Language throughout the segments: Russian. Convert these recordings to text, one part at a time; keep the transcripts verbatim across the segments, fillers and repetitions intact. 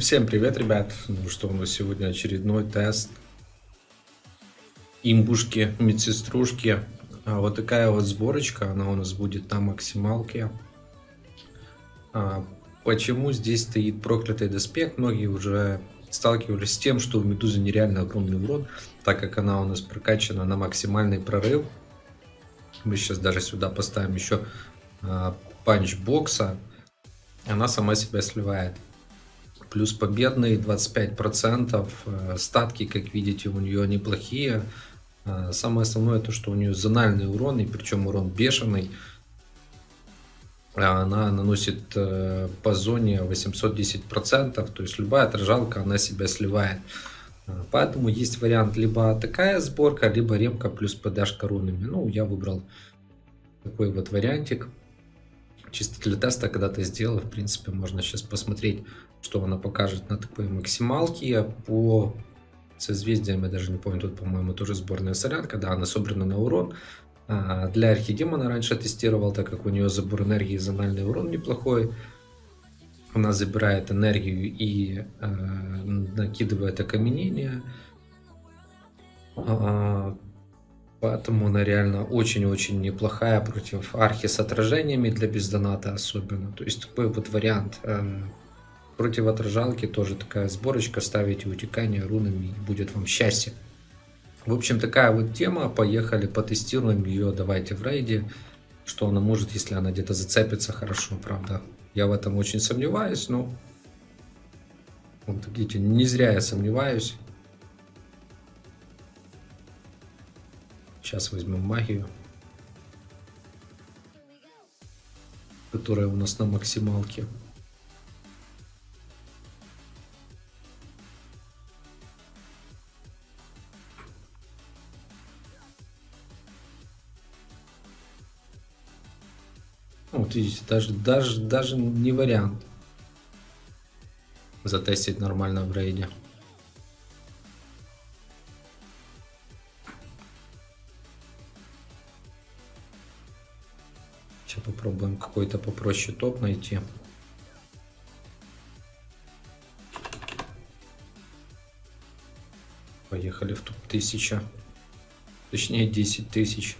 Всем привет, ребят! Ну что, у нас сегодня очередной тест имбушки, медсеструшки. А вот такая вот сборочка, она у нас будет на максималке. А, почему здесь стоит проклятый доспех? Многие уже сталкивались с тем, что у Медузы нереально огромный урон, так как она у нас прокачана на максимальный прорыв. Мы сейчас даже сюда поставим еще а, панчбокса. Она сама себя сливает. Плюс победный двадцать пять процентов. Статки, как видите, у нее неплохие. Самое основное то, что у нее зональный урон, и причем урон бешеный. Она наносит по зоне восемьсот десять процентов, то есть любая отражалка она себя сливает. Поэтому есть вариант либо такая сборка, либо ремка плюс подашка рунами. Ну, я выбрал такой вот вариантик. Чисто для теста когда-то сделал, в принципе, можно сейчас посмотреть, что она покажет на такой максималке. По созвездиям, я даже не помню, тут, по-моему, тоже сборная солянка, да, она собрана на урон. А для архидемона раньше тестировал, так как у нее забор энергии и зональный урон неплохой. Она забирает энергию и э, накидывает окаменение. А, Поэтому она реально очень-очень неплохая против архи с отражениями для бездоната особенно. То есть такой вот вариант. Против отражалки тоже такая сборочка. Ставите утекание рунами и будет вам счастье. В общем, такая вот тема. Поехали, потестируем ее. Давайте в рейде. Что она может, если она где-то зацепится хорошо, правда. Я в этом очень сомневаюсь, но... Вот видите, не зря я сомневаюсь. Сейчас возьмем магию, которая у нас на максималке. Вот видите, даже, даже, даже не вариант затестить нормально в рейде. Сейчас попробуем какой-то попроще топ найти. Поехали в топ тысяча. Точнее десять тысяч.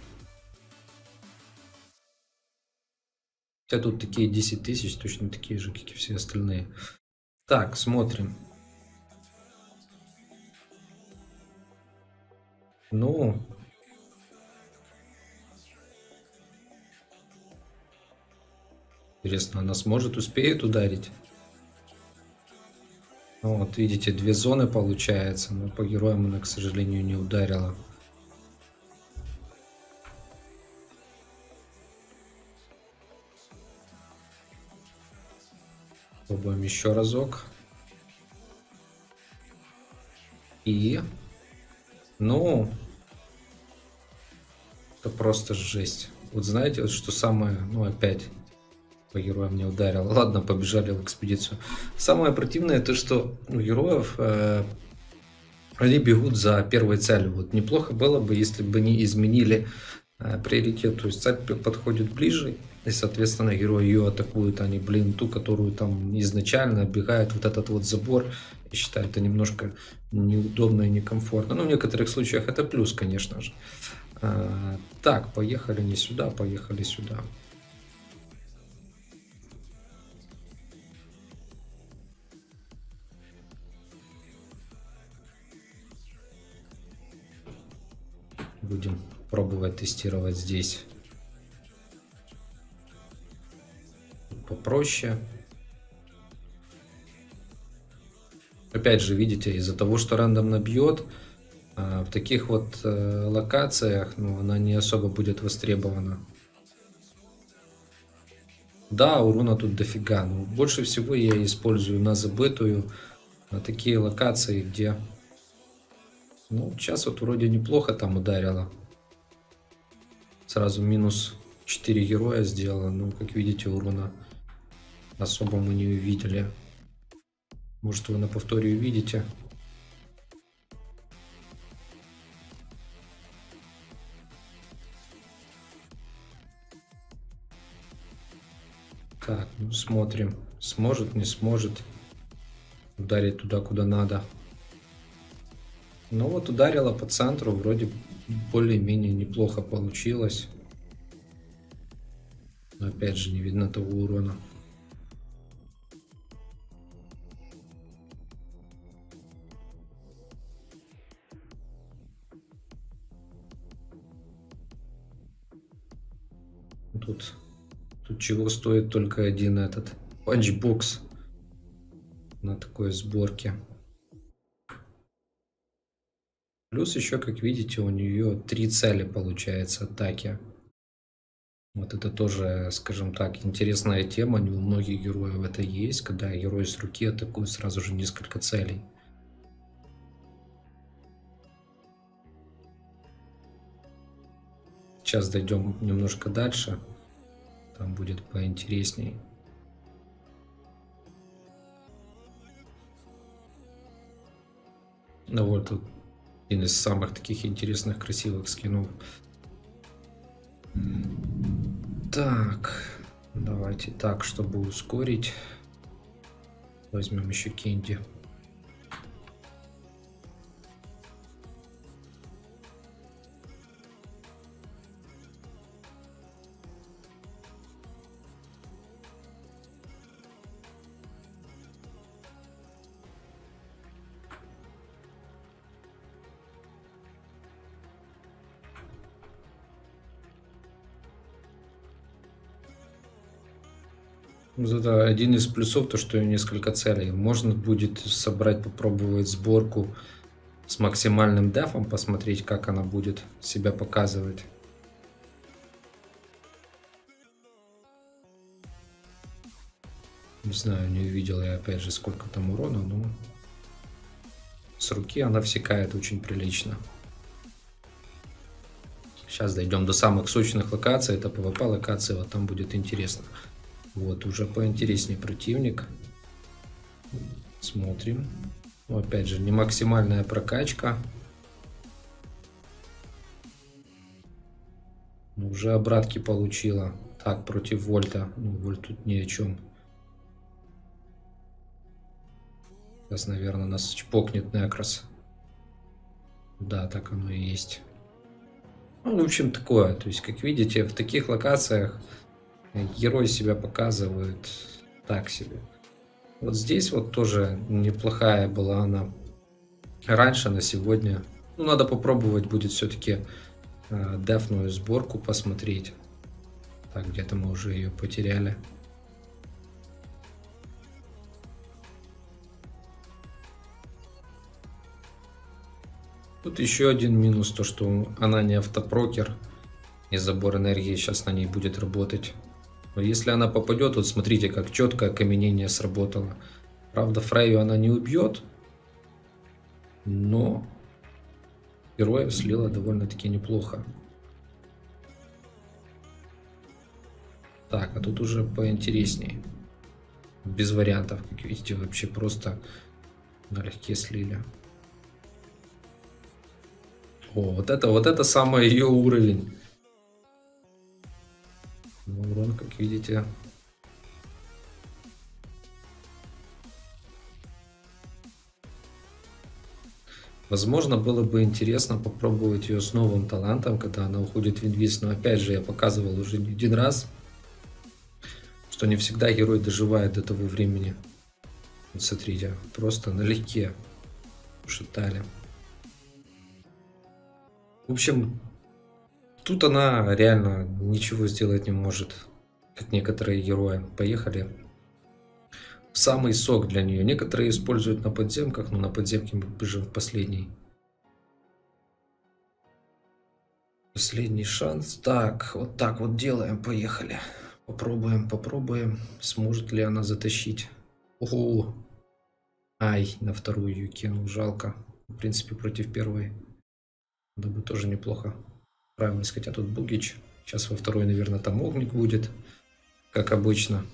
Хотя тут такие десять тысяч, точно такие же, как и все остальные. Так, смотрим. Ну... Интересно, она сможет, успеет ударить? Вот, видите, две зоны получается, но по героям она, к сожалению, не ударила. Попробуем еще разок. И... Ну... Это просто жесть. Вот знаете, вот что самое... Ну, опять... По героям не ударил. Ладно, побежали в экспедицию. Самое противное то, что у героев э, они бегут за первой целью. Вот неплохо было бы, если бы они изменили э, приоритет. То есть цель подходит ближе, и, соответственно, герои ее атакуют, они, блин, ту, которую там изначально оббегают вот этот вот забор. Я считаю, это немножко неудобно и некомфортно. Но в некоторых случаях это плюс, конечно же. Э, так, поехали не сюда, поехали сюда. Будем пробовать тестировать здесь попроще. Опять же, видите, из-за того, что рандомно бьет, в таких вот локациях, ну, она не особо будет востребована. Да, урона тут дофига, но больше всего я использую на забытую, на такие локации, где... Ну, сейчас вот вроде неплохо там ударила. Сразу минус четыре героя сделала. Ну, как видите, урона особо мы не увидели. Может, вы на повторе увидите. Так, ну смотрим. Сможет, не сможет. ударить туда, куда надо. Ну вот ударила по центру, вроде более-менее неплохо получилось. Но опять же не видно того урона. Тут, тут чего стоит только один этот панчбокс на такой сборке. Плюс еще, как видите, у нее три цели получается атаки. Вот это тоже, скажем так, интересная тема. Не у многих героев это есть, когда герой с руки атакует сразу же несколько целей. Сейчас дойдем немножко дальше. Там будет поинтересней. Ну вот тут один из самых таких интересных, красивых скинов. Так, давайте так, чтобы ускорить. Возьмем еще Кенди. Это один из плюсов, то что несколько целей. Можно будет собрать, попробовать сборку с максимальным дефом, посмотреть, как она будет себя показывать. Не знаю, не увидел я опять же сколько там урона, но с руки она всекает очень прилично. Сейчас дойдем до самых сочных локаций, это пэ вэ пэ локации, вот там будет интересно. Вот, уже поинтереснее противник. Смотрим. Ну, опять же, не максимальная прокачка. Но уже обратки получила. Так, против Вольта. Ну, Вольт тут ни о чем. Сейчас, наверное, нас чпокнет Некрос. Да, так оно и есть. Ну, в общем, такое. То есть, как видите, в таких локациях герой себя показывает так себе. Вот здесь вот тоже неплохая была она раньше, на сегодня. Ну, надо попробовать будет все-таки э, дефную сборку посмотреть. Так, где-то мы уже ее потеряли. Тут еще один минус, то что она не автопрокер. И забор энергии сейчас на ней будет работать. Но если она попадет, вот смотрите, как четко окаменение сработало. Правда, Фрейю она не убьет, но героев слила довольно-таки неплохо. Так, а тут уже поинтереснее. Без вариантов, как видите, вообще просто налегке слили. О, вот это, вот это самый ее уровень. Но урон, как видите, возможно, было бы интересно попробовать ее с новым талантом, когда она уходит в инвиз. Но опять же, я показывал уже не один раз, что не всегда герой доживает до того времени. Вот смотрите, просто налегке шатали. В общем, тут она реально ничего сделать не может, как некоторые герои. Поехали. Самый сок для нее. Некоторые используют на подземках, но на подземке мы бежим в последний. Последний шанс. Так, вот так вот делаем. Поехали. Попробуем, попробуем. Сможет ли она затащить? Ого. Ай, на вторую ее кинул. Жалко. В принципе, против первой. Да бы тоже неплохо. Правильно сказать, а тут Бугич. Сейчас во второй, наверное, там огник будет. Как обычно.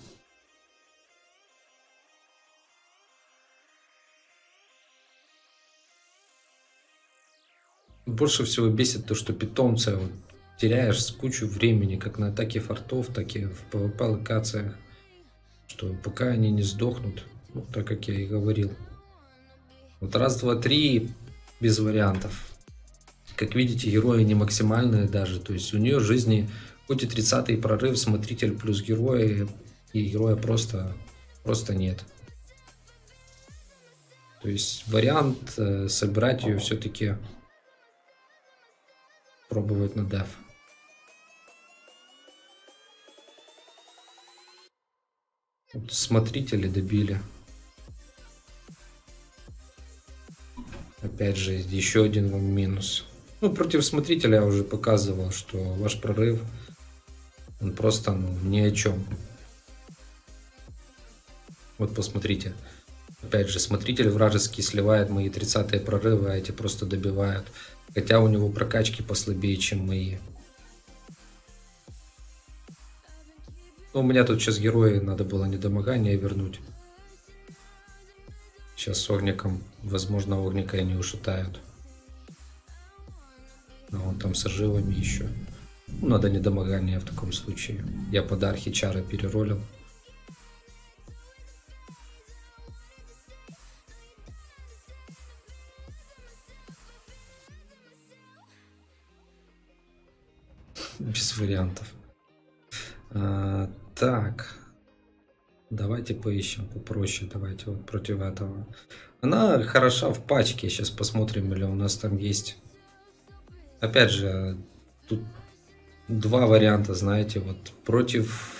Больше всего бесит то, что питомца вот, теряешь с кучу времени, как на атаке фортов, так и в пэ вэ пэ локациях. Что пока они не сдохнут, ну, так как я и говорил. Вот раз, два, три, без вариантов. Как видите, герои не максимальные даже. То есть у нее жизни хоть и тридцатый прорыв, смотритель плюс герои, и героя просто, просто нет. То есть вариант э, собирать ее все-таки пробовать на деф. Вот смотрители добили. Опять же, еще один вам минус. Ну, против смотрителя я уже показывал, что ваш прорыв, он просто ну, ни о чем. Вот посмотрите. Опять же, смотритель вражеский сливает мои тридцатые прорывы, а эти просто добивают. Хотя у него прокачки послабее, чем мои. Ну, у меня тут сейчас герои, надо было недомогание вернуть. Сейчас с огником, возможно, огника и не ушатают. А он там с оживами еще. Ну, надо недомогание в таком случае. Я под архи чары переролил. Без вариантов. А, так. Давайте поищем попроще. Давайте вот против этого. Она хороша в пачке. Сейчас посмотрим, или у нас там есть. Опять же, тут два варианта, знаете, вот против...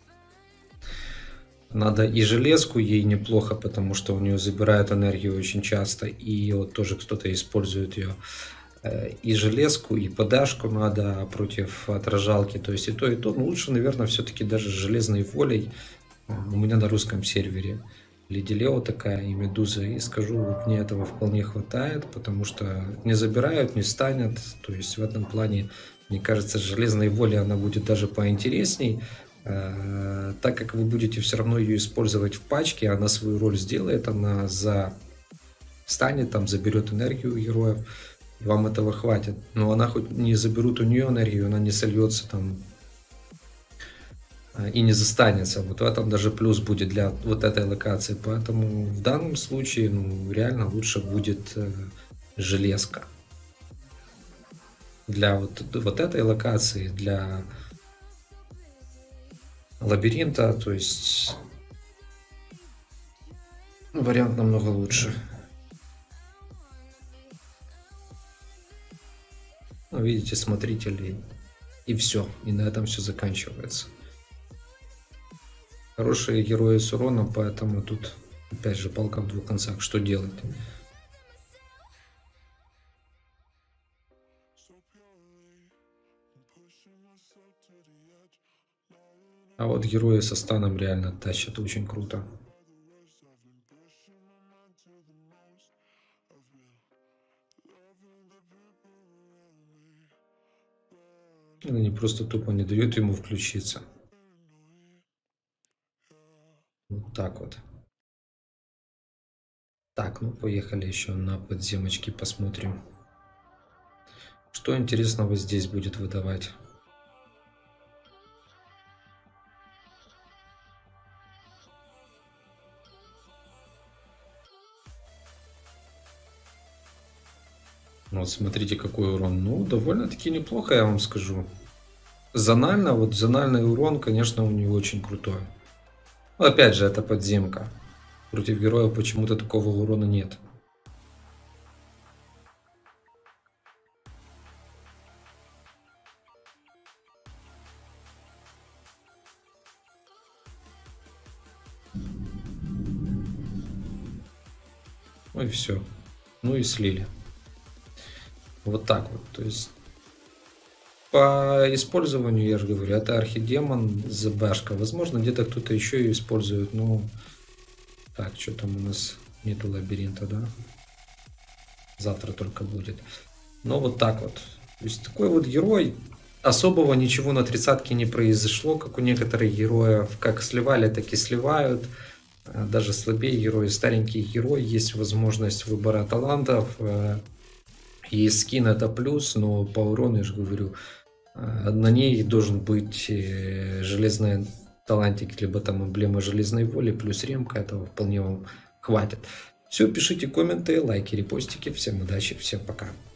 Надо и железку ей неплохо, потому что у нее забирают энергию очень часто. И вот тоже кто-то использует ее. И железку, и подашку надо против отражалки. То есть и то, и то. Но лучше, наверное, все-таки даже с железной волей. У меня на русском сервере Леди Лео такая и Медуза. И скажу, вот мне этого вполне хватает, потому что не забирают, не станет. То есть в этом плане, мне кажется, с железной волей она будет даже поинтересней. Так как вы будете все равно ее использовать в пачке, она свою роль сделает, она за... станет, там заберет энергию у героев. Вам этого хватит. Но она хоть не заберут у нее энергию, она не сольется там и не застанется. Вот в этом даже плюс будет для вот этой локации. Поэтому в данном случае ну, реально лучше будет э, железка. Для вот, вот этой локации, для лабиринта, то есть вариант намного лучше. Ну, видите, смотрители, и все. И на этом все заканчивается. Хорошие герои с уроном, поэтому тут, опять же, палка в двух концах. Что делать? А вот герои со станом реально тащат очень круто. Они просто тупо не дают ему включиться. Вот так вот. Так, ну поехали еще на подземочки посмотрим. Что интересного здесь будет выдавать. Вот смотрите, какой урон. Ну, довольно-таки неплохо, я вам скажу. Зонально, вот зональный урон, конечно, у него очень крутой. Но опять же, это подземка. Против героя почему-то такого урона нет. Ну и все. Ну и слили. Вот так вот. То есть по использованию, я же говорю, это архидемон, ЗБшка. Возможно, где-то кто-то еще ее использует. Ну, так, что там у нас нету лабиринта, да? Завтра только будет. Но вот так вот. То есть такой вот герой. Особого ничего на тридцатке не произошло, как у некоторых героев. Как сливали, так и сливают. Даже слабее герои, старенький герой. Есть возможность выбора талантов. И скин это плюс, но по урону, я же говорю, на ней должен быть железный талантик, либо там эмблема железной воли, плюс ремка, этого вполне вам хватит. Все, пишите комменты, лайки, репостики. Всем удачи, всем пока.